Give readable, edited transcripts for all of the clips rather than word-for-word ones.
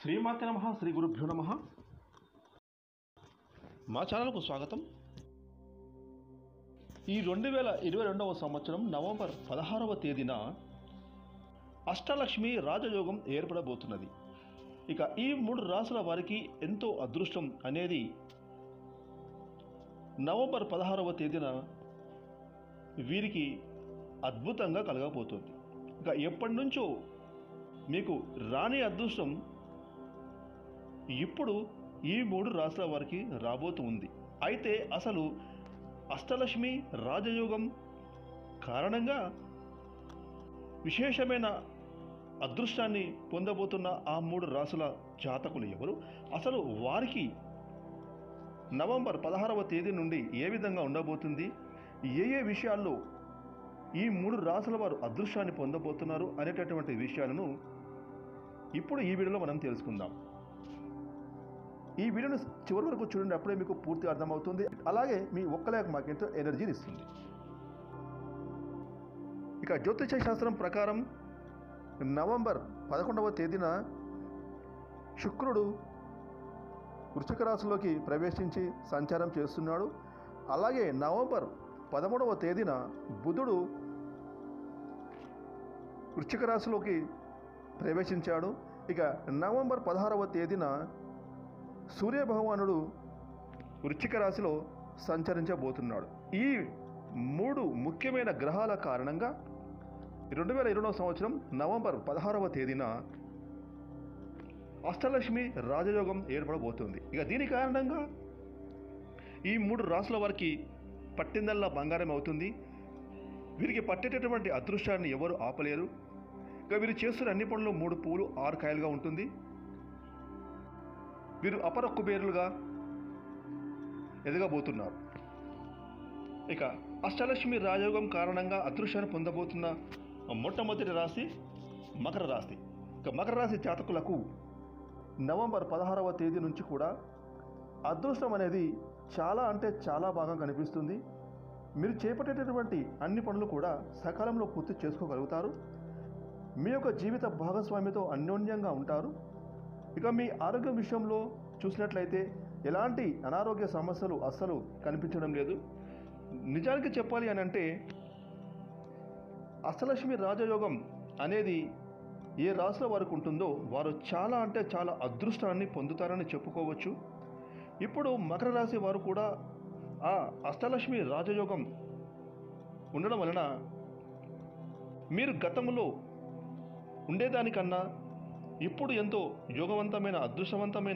శ్రీమాతే నమః, శ్రీ గురుభ్యో నమః. మా ఛానల్కు స్వాగతం. ఈ 2022వ సంవత్సరం నవంబర్ 16వ తేదీన అష్టలక్ష్మి రాజయోగం ఏర్పడబోతున్నది. ఇక ఈ 3 రాశుల వారికి ఎంతో అదృష్టం అనేది నవంబర్ 16వ తేదీన వీరికి అద్భుతంగా కలగబోతుంది. ఇక ఎప్పటి నుంచో మీకు రాని అదృష్టం ఇప్పుడు ఈ 3 రాశుల వారికి రాబోతూ ఉంది. అయితే అసలు అష్టలక్ష్మి రాజయోగం కారణంగా విశేషమైన అదృష్టాన్ని పొందబోతున్న ఆ 3 రాశుల జాతకులు ఎవరు, అసలు వారికి నవంబర్ 16వ తేదీ నుండి ఏ విధంగా ఉండబోతుంది, ఏ విషయాల్లో ఈ 3 రాశుల వారు అదృష్టాన్ని పొందబోతున్నారు అనేటటువంటి విషయాలను ఇప్పుడు ఈ వీడియోలో మనం తెలుసుకుందాం. ఈ వీడియోను చివరి వరకు చూడండి, అప్పుడే మీకు పూర్తిగా అర్థమవుతుంది. అలాగే మీ ఒక్కలేక మాకెంతో ఎనర్జీని ఇస్తుంది. ఇక జ్యోతిష శాస్త్రం ప్రకారం నవంబర్ 11వ తేదీన శుక్రుడు వృశ్చిక రాశిలోకి ప్రవేశించి సంచారం చేస్తున్నాడు. అలాగే నవంబర్ 13వ తేదీన బుధుడు వృశ్చిక రాశిలోకి ప్రవేశించాడు. ఇక నవంబర్ 16వ తేదీన సూర్యభగవానుడు వృశ్చిక రాశిలో సంచరించబోతున్నాడు. ఈ 3 ముఖ్యమైన గ్రహాల కారణంగా 2022వ సంవత్సరం నవంబర్ 16వ తేదీన అష్టలక్ష్మి రాజయోగం ఏర్పడబోతుంది. ఇక దీని కారణంగా ఈ 3 రాశుల వారికి పట్టిందల్లా బంగారం అవుతుంది. వీరికి పట్టేటటువంటి అదృష్టాన్ని ఎవరు ఆపలేరు. ఇక వీరు చేస్తున్న అన్ని పనులు 3 పూలు 6 కాయలుగా ఉంటుంది. వీరు అపర కుబేరులుగా ఎదగబోతున్నారు. ఇక అష్టలక్ష్మి రాజయోగం కారణంగా అదృష్టాన్ని పొందబోతున్న మొట్టమొదటి రాశి మకర రాశి. ఇక మకర రాశి జాతకులకు నవంబర్ 16వ తేదీ నుంచి కూడా అదృష్టం అనేది చాలా అంటే చాలా బాగా కనిపిస్తుంది. మీరు చేపట్టేటటువంటి అన్ని పనులు కూడా సకాలంలో పూర్తి చేసుకోగలుగుతారు. మీ యొక్క జీవిత భాగస్వామితో అన్యోన్యంగా ఉంటారు. ఇక మీ ఆరోగ్యం విషయంలో చూసినట్లయితే ఎలాంటి అనారోగ్య సమస్యలు అస్సలు కనిపించడం లేదు. నిజానికి చెప్పాలి అని అంటే అష్టలక్ష్మి రాజయోగం అనేది ఏ రాశుల వారికి ఉంటుందో వారు చాలా అంటే చాలా అదృష్టాన్ని పొందుతారని చెప్పుకోవచ్చు. ఇప్పుడు మకర రాశి వారు కూడా ఆ అష్టలక్ష్మి రాజయోగం ఉండడం వలన మీరు గతంలో ఉండేదానికన్నా ఇప్పుడు ఎంతో యోగవంతమైన అదృష్టవంతమైన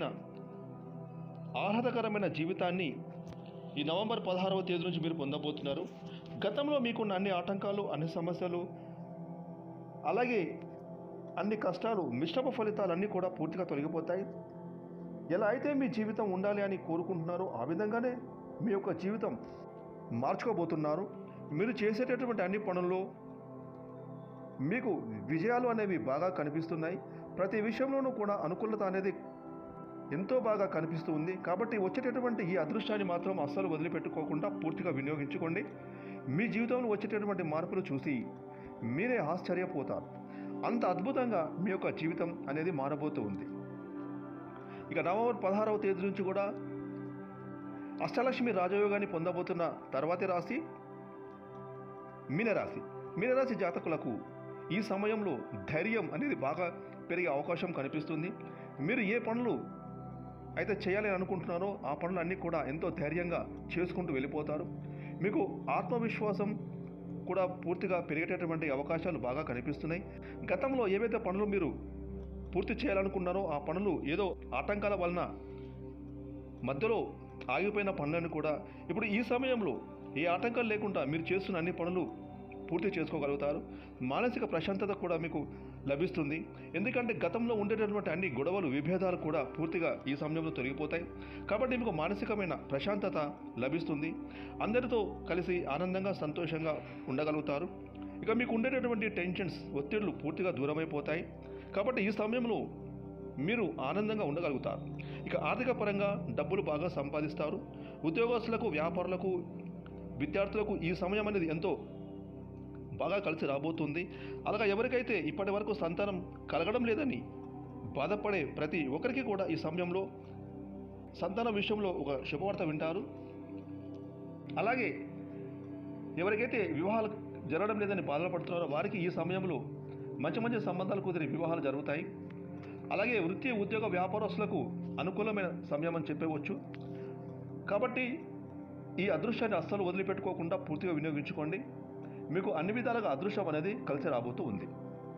ఆహ్లాదకరమైన జీవితాన్ని ఈ నవంబర్ 16వ తేదీ నుంచి మీరు పొందబోతున్నారు. గతంలో మీకున్న అన్ని ఆటంకాలు, అన్ని సమస్యలు, అలాగే అన్ని కష్టాలు, మిశ్రమ ఫలితాలన్నీ కూడా పూర్తిగా తొలగిపోతాయి. ఎలా అయితే మీ జీవితం ఉండాలి అని కోరుకుంటున్నారో ఆ విధంగానే మీ యొక్క జీవితం మార్చుకోబోతున్నారు. మీరు చేసేటటువంటి అన్ని పనుల్లో మీకు విజయాలు అనేవి బాగా కనిపిస్తున్నాయి. ప్రతి విషయంలోనూ కూడా అనుకూలత అనేది ఎంతో బాగా కనిపిస్తూ ఉంది. కాబట్టి వచ్చేటటువంటి ఈ అదృష్టాన్ని మాత్రం అస్సలు వదిలిపెట్టుకోకుండా పూర్తిగా వినియోగించుకోండి. మీ జీవితంలో వచ్చేటటువంటి మార్పులు చూసి మీరే ఆశ్చర్యపోతారు. అంత అద్భుతంగా మీ యొక్క జీవితం అనేది మారబోతూ ఉంది. ఇక నవంబర్ 16వ తేదీ నుంచి కూడా అష్టలక్ష్మి రాజయోగాన్ని పొందబోతున్న తర్వాతి రాశి మీనరాశి. మీనరాశి జాతకులకు ఈ సమయంలో ధైర్యం అనేది బాగా పెరిగే అవకాశం కనిపిస్తుంది. మీరు ఏ పనులు అయితే చేయాలని అనుకుంటున్నారో ఆ పనులన్నీ కూడా ఎంతో ధైర్యంగా చేసుకుంటూ వెళ్ళిపోతారు. మీకు ఆత్మవిశ్వాసం కూడా పూర్తిగా పెరిగేటటువంటి అవకాశాలు బాగా కనిపిస్తున్నాయి. గతంలో ఏవైతే పనులు మీరు పూర్తి చేయాలనుకున్నారో ఆ పనులు ఏదో ఆటంకాల వలన మధ్యలో ఆగిపోయిన పనులను కూడా ఇప్పుడు ఈ సమయంలో ఏ ఆటంకాలు లేకుండా మీరు చేస్తున్న అన్ని పనులు పూర్తి చేసుకోగలుగుతారు. మానసిక ప్రశాంతత కూడా మీకు లభిస్తుంది. ఎందుకంటే గతంలో ఉండేటటువంటి అన్ని గొడవలు, విభేదాలు కూడా పూర్తిగా ఈ సమయంలో తొలగిపోతాయి. కాబట్టి మీకు మానసికమైన ప్రశాంతత లభిస్తుంది. అందరితో కలిసి ఆనందంగా సంతోషంగా ఉండగలుగుతారు. ఇక మీకు ఉండేటటువంటి టెన్షన్స్, ఒత్తిళ్లు పూర్తిగా దూరమైపోతాయి. కాబట్టి ఈ సమయంలో మీరు ఆనందంగా ఉండగలుగుతారు. ఇక ఆర్థిక పరంగా డబ్బులు బాగా సంపాదిస్తారు. ఉద్యోగస్తులకు, వ్యాపారులకు, విద్యార్థులకు ఈ సమయం అనేది ఎంతో బాగా కలిసి రాబోతుంది. అలాగా ఎవరికైతే ఇప్పటి వరకు సంతానం కలగడం లేదని బాధపడే ప్రతి ఒక్కరికి కూడా ఈ సమయంలో సంతానం విషయంలో ఒక శుభవార్త వింటారు. అలాగే ఎవరికైతే వివాహాలు జరగడం లేదని బాధపడుతున్నారో వారికి ఈ సమయంలో మంచి మంచి సంబంధాలు కుదిరి వివాహాలు జరుగుతాయి. అలాగే వృత్తి ఉద్యోగ వ్యాపారస్తులకు అనుకూలమైన సమయం అని చెప్పవచ్చు. కాబట్టి ఈ అదృష్టాన్ని అస్సలు వదిలిపెట్టుకోకుండా పూర్తిగా వినియోగించుకోండి. మీకు అన్ని విధాలుగా అదృష్టం అనేది కలిసి రాబోతూ ఉంది.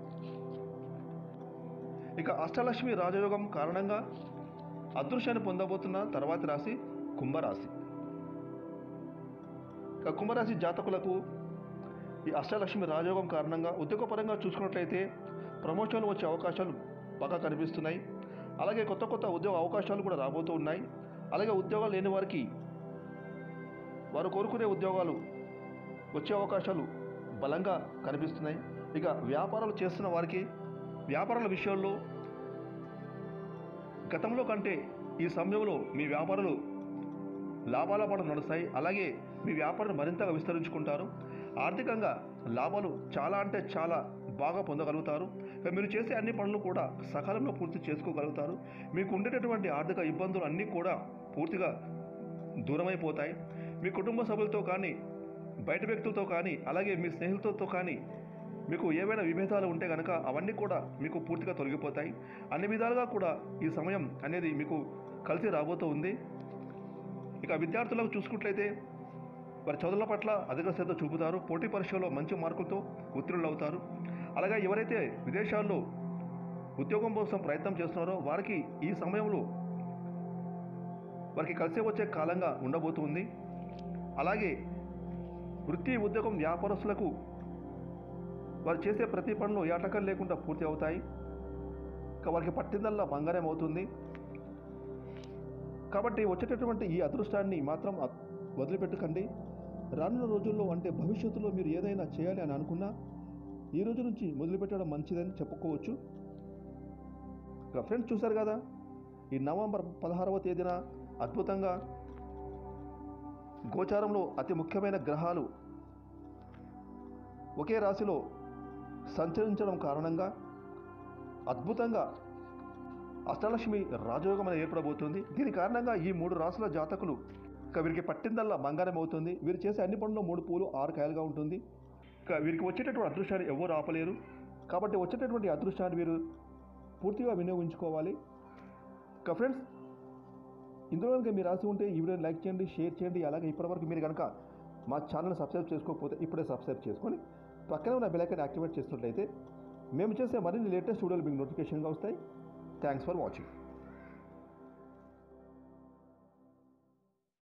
ఇక అష్టలక్ష్మి రాజయోగం కారణంగా అదృష్టాన్ని పొందబోతున్న తర్వాతి రాశి కుంభరాశి. ఇక కుంభరాశి జాతకులకు ఈ అష్టలక్ష్మి రాజయోగం కారణంగా ఉద్యోగపరంగా చూసుకున్నట్లయితే ప్రమోషన్లు వచ్చే అవకాశాలు బాగా కనిపిస్తున్నాయి. అలాగే కొత్త కొత్త ఉద్యోగ అవకాశాలు కూడా రాబోతూ ఉన్నాయి. అలాగే ఉద్యోగాలు లేని వారికి వారు కోరుకునే ఉద్యోగాలు వచ్చే అవకాశాలు బలంగా కనిపిస్తున్నాయి. ఇక వ్యాపారాలు చేస్తున్న వారికి వ్యాపారాల విషయంలో గతంలో కంటే ఈ సమయంలో మీ వ్యాపారాలు లాభాల పాటు నడుస్తాయి. అలాగే మీ వ్యాపారం మరింతగా విస్తరించుకుంటారు. ఆర్థికంగా లాభాలు చాలా అంటే చాలా బాగా పొందగలుగుతారు. మీరు చేసే అన్ని పనులు కూడా సకాలంలో పూర్తి చేసుకోగలుగుతారు. మీకు ఉండేటటువంటి ఆర్థిక ఇబ్బందులు అన్నీ కూడా పూర్తిగా దూరమైపోతాయి. మీ కుటుంబ సభ్యులతో కానీ బయట వ్యక్తులతో కానీ అలాగే మీ స్నేహితులతో కానీ మీకు ఏవైనా విభేదాలు ఉంటే కనుక అవన్నీ కూడా మీకు పూర్తిగా తొలగిపోతాయి. అన్ని విధాలుగా కూడా ఈ సమయం అనేది మీకు కలిసి రాబోతూ ఉంది. ఇక విద్యార్థులకు చూసుకున్నట్లయితే వారి చదువుల పట్ల అధిక శ్రద్ధ చూపుతారు. పోటీ పరీక్షల్లో మంచి మార్కులతో ఉత్తీర్ణులు అవుతారు. అలాగే ఎవరైతే విదేశాల్లో ఉద్యోగం కోసం ప్రయత్నం చేస్తున్నారో వారికి ఈ సమయంలో వారికి కలిసి వచ్చే కాలంగా ఉండబోతుంది. అలాగే వృత్తి ఉద్యోగం వ్యాపారస్తులకు వారు చేసే ప్రతి పనులు ఏటకం లేకుండా పూర్తి అవుతాయి. వారికి పట్టిందల్లా బంగారం అవుతుంది. కాబట్టి వచ్చేటటువంటి ఈ అదృష్టాన్ని మాత్రం వదిలిపెట్టకండి. రానున్న రోజుల్లో అంటే భవిష్యత్తులో మీరు ఏదైనా చేయాలి అని అనుకున్నా ఈ రోజు నుంచి మొదలుపెట్టడం మంచిదని చెప్పుకోవచ్చు. ఫ్రెండ్స్ చూశారు కదా, ఈ నవంబర్ 16వ తేదీన అద్భుతంగా గోచారంలో అతి ముఖ్యమైన గ్రహాలు ఒకే రాశిలో సంచరించడం కారణంగా అద్భుతంగా అష్టలక్ష్మి రాజయోగం అనేది ఏర్పడబోతుంది. దీని కారణంగా ఈ 3 రాశుల జాతకులు వీరికి పట్టిందల్లా బంగారం అవుతుంది. వీరు చేసే అన్ని పనుల్లో 3 పూలు 6 కాయలుగా ఉంటుంది. వీరికి వచ్చేటటువంటి అదృష్టాన్ని ఎవరు ఆపలేరు. కాబట్టి వచ్చేటటువంటి అదృష్టాన్ని వీరు పూర్తిగా వినియోగించుకోవాలి. ఫ్రెండ్స్, ఇందులో కనుక మీరు రాసి ఉంటే ఈ వీడియోని లైక్ చేయండి, షేర్ చేయండి. అలాగే ఇప్పటివరకు మీరు కనుక మా ఛానల్ని సబ్స్క్రైబ్ చేసుకోకపోతే ఇప్పుడే సబ్స్క్రైబ్ చేసుకొని పక్కనే ఉన్న బెల్ ఐకాన్ యాక్టివేట్ చేసినట్లయితే మేము చేసే మరిన్ని లేటెస్ట్ వీడియోలు మీకు నోటిఫికేషన్గా వస్తాయి. Thanks for watching.